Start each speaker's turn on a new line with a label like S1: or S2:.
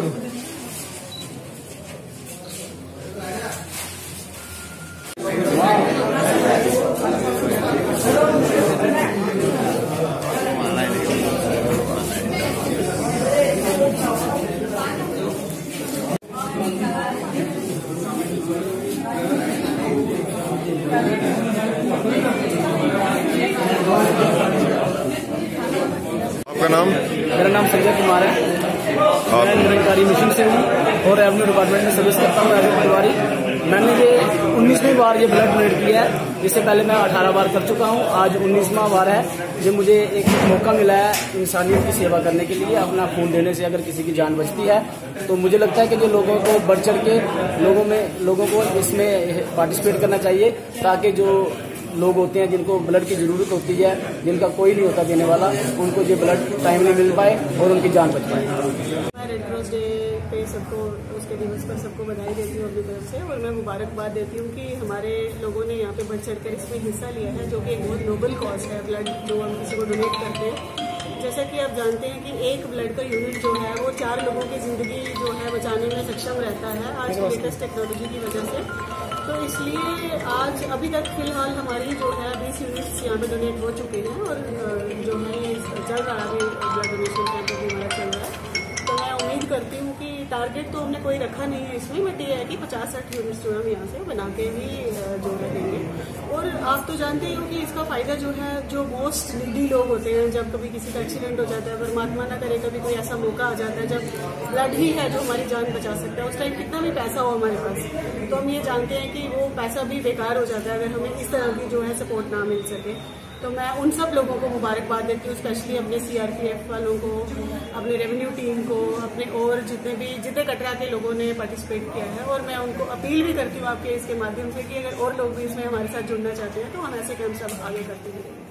S1: आपका नाम?
S2: मेरा नाम संजय कुमार है। मैं निरंकारी मिशन से हूँ और रेवेन्यू डिपार्टमेंट में सर्विस करता हूँ एज ए पटवारी। मैंने ये 19वीं बार ये ब्लड डोनेट किया है। इससे पहले मैं 18 बार कर चुका हूँ, आज 19वां बार है। जो मुझे एक मौका मिला है इंसानियत की सेवा करने के लिए। अपना खून देने से अगर किसी की जान बचती है तो मुझे लगता है कि जो लोगों को बढ़ चढ़ के लोगों को इसमें पार्टिसिपेट करना चाहिए, ताकि जो लोग होते हैं जिनको ब्लड की जरूरत होती है, जिनका कोई नहीं होता देने वाला, उनको ये ब्लड टाइम में मिल पाए और उनकी जान बच पाए।
S3: मैं रेड क्रॉस डे पे सबको, उसके दिवस पर सबको बधाई देती हूँ अपनी तरफ से, और मैं मुबारकबाद देती हूँ कि हमारे लोगों ने यहाँ पे बढ़ चढ़कर इसमें हिस्सा लिया है, जो कि एक बहुत नोबल कॉज है ब्लड जो हम किसी को डोनेट करते हैं। जैसा कि आप जानते हैं कि एक ब्लड का यूनिट जो है वो 4 लोगों की जिंदगी जो है बचाने में सक्षम रहता है आज की लेटेस्ट टेक्नोलॉजी की वजह से। तो इसलिए आज अभी तक फिलहाल हमारी जो है 20 यूनिट्स यहाँ पे डोनेट हो चुके हैं, और जो है ये चल रहा है अभी ब्लड डोनेशन कैंप भी हमारा चल रहा है। तो मैं उम्मीद करती हूँ कि टारगेट तो हमने कोई रखा नहीं है इसमें, बट ये है कि 50-60 यूनिट्स जो हम यहाँ से बना के ही जो है देंगे। और आप तो जानते ही हो कि इसका फायदा जो है, जो मोस्ट नीडी लोग होते हैं, जब कभी किसी का एक्सीडेंट हो जाता है, परमात्मा ना करे कभी कोई ऐसा मौका आ जाता है जब ब्लड ही है जो हमारी जान बचा सकता है, उस टाइम कितना भी पैसा हो हमारे पास, तो हम ये जानते हैं कि वो पैसा भी बेकार हो जाता है अगर हमें इस तरह की जो है सपोर्ट ना मिल सके। तो मैं उन सब लोगों को मुबारकबाद देती हूँ, स्पेशली अपने CRPF वालों को, अपने रेवेन्यू टीम को, अपने और जितने कटरा के लोगों ने पार्टिसिपेट किया है। और मैं उनको अपील भी करती हूँ आपके इसके माध्यम से कि अगर और लोग भी इसमें हमारे साथ जुड़ना चाहते हैं तो हम ऐसे कैंप्स अब आगे करते रहेंगे।